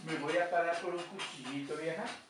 Me voy a parar por un cuchillito, vieja.